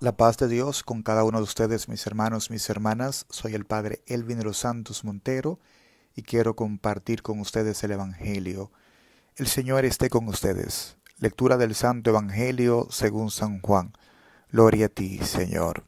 La paz de Dios con cada uno de ustedes, mis hermanos, mis hermanas. Soy el Padre Elvin de los Santos Montero y quiero compartir con ustedes el Evangelio. El Señor esté con ustedes. Lectura del Santo Evangelio según San Juan. Gloria a ti, Señor.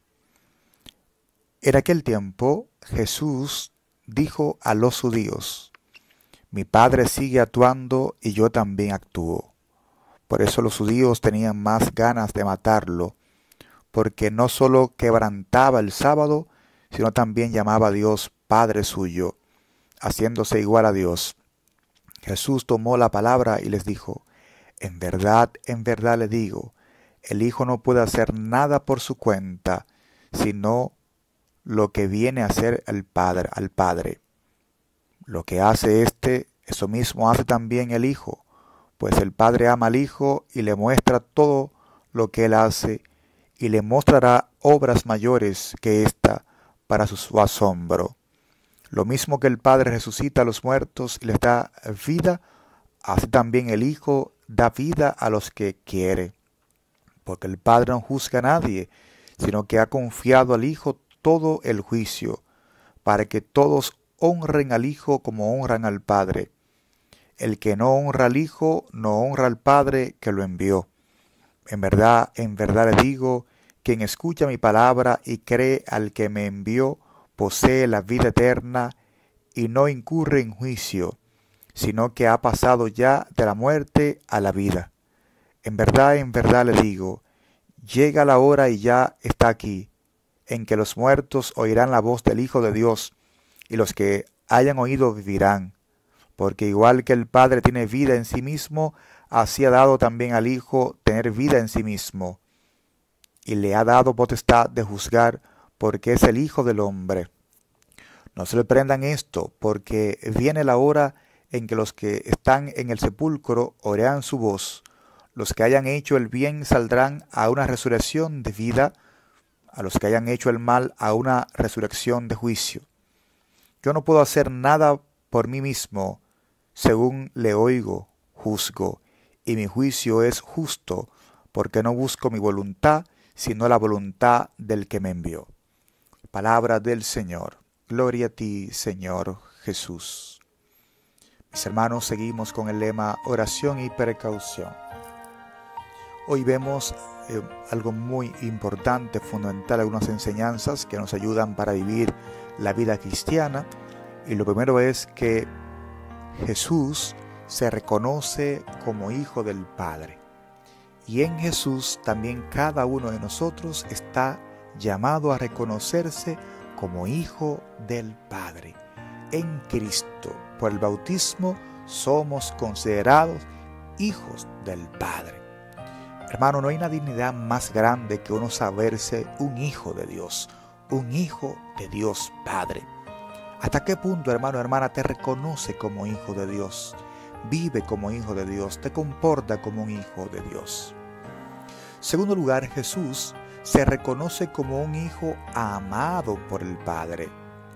En aquel tiempo, Jesús dijo a los judíos: Mi Padre sigue actuando y yo también actúo. Por eso los judíos tenían más ganas de matarlo, porque no solo quebrantaba el sábado, sino también llamaba a Dios Padre suyo, haciéndose igual a Dios. Jesús tomó la palabra y les dijo: en verdad le digo, el Hijo no puede hacer nada por su cuenta, sino lo que viene a hacer al Padre. Lo que hace éste, eso mismo hace también el Hijo, pues el Padre ama al Hijo y le muestra todo lo que él hace, y le mostrará obras mayores que ésta para su asombro. Lo mismo que el Padre resucita a los muertos y les da vida, así también el Hijo da vida a los que quiere. Porque el Padre no juzga a nadie, sino que ha confiado al Hijo todo el juicio, para que todos honren al Hijo como honran al Padre. El que no honra al Hijo, no honra al Padre que lo envió. En verdad le digo, quien escucha mi palabra y cree al que me envió, posee la vida eterna y no incurre en juicio, sino que ha pasado ya de la muerte a la vida. En verdad le digo, llega la hora y ya está aquí, en que los muertos oirán la voz del Hijo de Dios, y los que hayan oído vivirán. Porque igual que el Padre tiene vida en sí mismo, así ha dado también al Hijo tener vida en sí mismo, y le ha dado potestad de juzgar, porque es el Hijo del hombre. No se sorprendan esto, porque viene la hora en que los que están en el sepulcro oirán su voz. Los que hayan hecho el bien saldrán a una resurrección de vida, a los que hayan hecho el mal a una resurrección de juicio. Yo no puedo hacer nada por mí mismo, según le oigo, juzgo, y mi juicio es justo, porque no busco mi voluntad, sino la voluntad del que me envió. Palabra del Señor. Gloria a ti, Señor Jesús. Mis hermanos, seguimos con el lema oración y precaución. Hoy vemos algo muy importante, fundamental, algunas enseñanzas que nos ayudan para vivir la vida cristiana. Y lo primero es que Jesús se reconoce como Hijo del Padre. Y en Jesús también cada uno de nosotros está llamado a reconocerse como Hijo del Padre. En Cristo, por el bautismo, somos considerados hijos del Padre. Hermano, no hay una dignidad más grande que uno saberse un hijo de Dios, un hijo de Dios Padre. ¿Hasta qué punto, hermano, hermana, te reconoce como hijo de Dios? Vive como hijo de Dios, te comporta como un hijo de Dios. Segundo lugar, Jesús se reconoce como un hijo amado por el Padre.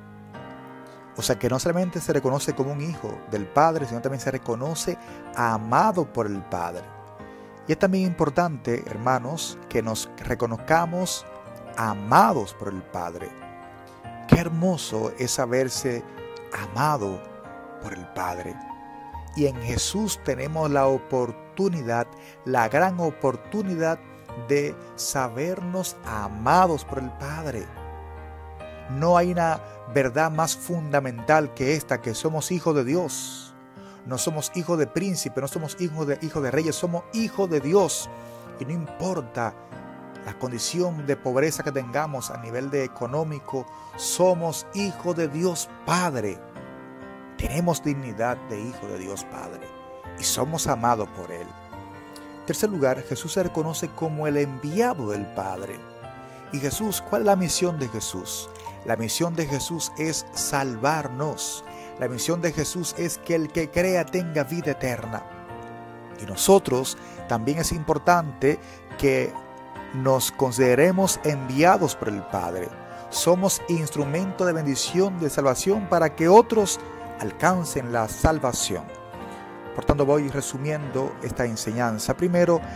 O sea que no solamente se reconoce como un hijo del Padre, sino también se reconoce amado por el Padre. Y es también importante, hermanos, que nos reconozcamos amados por el Padre. Qué hermoso es saberse amado por el Padre. Y en Jesús tenemos la oportunidad, la gran oportunidad de sabernos amados por el Padre. No hay una verdad más fundamental que esta, que somos hijos de Dios. No somos hijos de príncipe, no somos hijos de reyes, somos hijos de Dios. Y no importa la condición de pobreza que tengamos a nivel de económico, somos hijos de Dios Padre. Tenemos dignidad de hijo de Dios Padre y somos amados por Él. En tercer lugar, Jesús se reconoce como el enviado del Padre. Y Jesús, ¿cuál es la misión de Jesús? La misión de Jesús es salvarnos. La misión de Jesús es que el que crea tenga vida eterna. Y nosotros también es importante que nos consideremos enviados por el Padre. Somos instrumento de bendición, de salvación, para que otros alcancen la salvación. Por tanto, voy resumiendo esta enseñanza. Primero,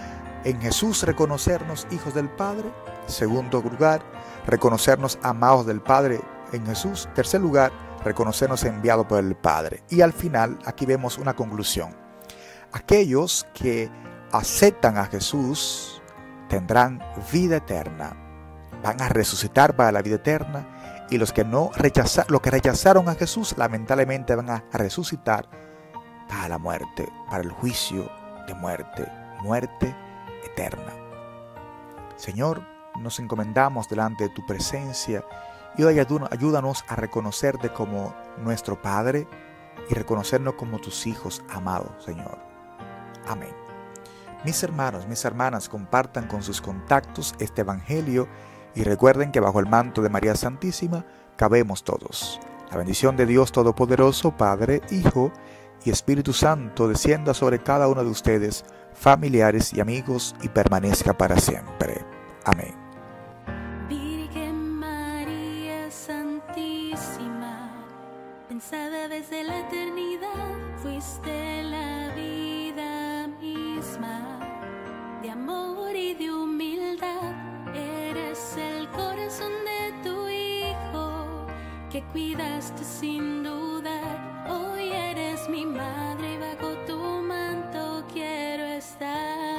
En Jesús reconocernos hijos del Padre. Segundo lugar, reconocernos amados del Padre en Jesús. Tercer lugar, reconocernos enviados por el Padre. Y al final, aquí vemos una conclusión. Aquellos que aceptan a Jesús tendrán vida eterna. Van a resucitar para la vida eterna. Y los que rechazaron a Jesús, lamentablemente van a resucitar para la muerte, para el juicio de muerte, muerte eterna. Señor, nos encomendamos delante de tu presencia y hoy ayúdanos a reconocerte como nuestro Padre y reconocernos como tus hijos amados, Señor. Amén. Mis hermanos, mis hermanas, compartan con sus contactos este evangelio y recuerden que bajo el manto de María Santísima cabemos todos. La bendición de Dios Todopoderoso, Padre, Hijo y Espíritu Santo descienda sobre cada uno de ustedes, familiares y amigos, y permanezca para siempre. Amén. Virgen María Santísima, pensada desde la eternidad, fuiste la vida misma, de amor y de humildad. Eres el corazón de tu Hijo, que cuidaste sin dudar. Hoy eres mi madre y bajo tu manto quiero estar.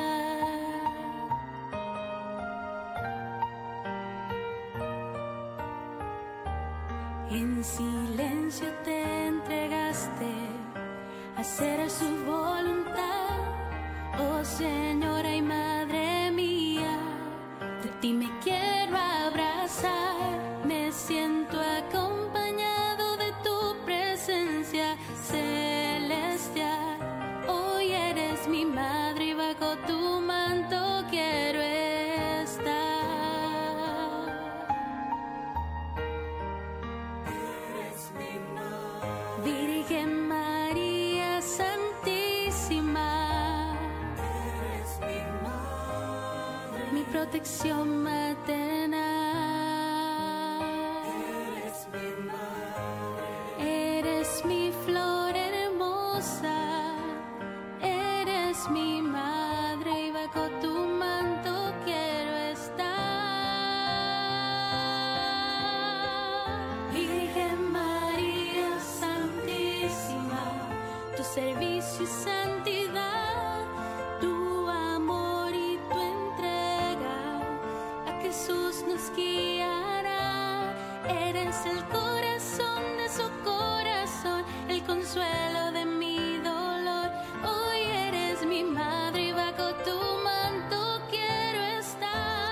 En silencio te entregaste a hacer su voluntad, oh Señora y Madre mía, de ti me quiero abrazar, me siento acompañado de tu presencia celestial. Hoy eres mi madre y bajo tu manto quiero estar. Eres mi madre, Virgen María Santísima. Eres mi madre, mi protección maternal. Eres mi madre, eres mi flor hermosa. Eres mi madre y bajo tu manto quiero estar. Virgen María Santísima, tu servicio y santidad, tu amor y tu entrega a Jesús nos guiará. Eres el corazón de su corazón, el consuelo de mi dolor. Hoy eres mi madre y bajo tu manto quiero estar.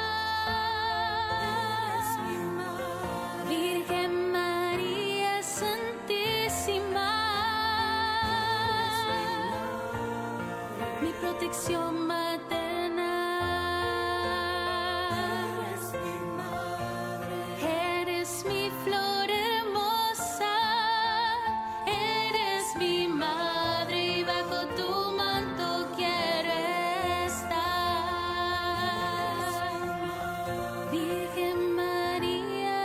Eres mi madre, Virgen María Santísima. Eres mi madre, mi protección maternal. Eres mi madre, eres mi flor hermosa. Eres mi madre y bajo tu manto quiero estar. Virgen María,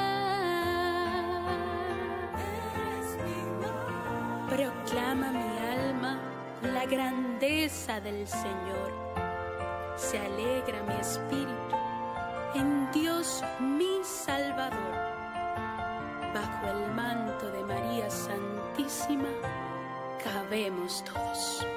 eres mi madre. Proclama mi alma la grandeza del Señor. Se alegra mi espíritu en Dios mi Salvador. Bajo el manto de María Santísima cabemos todos.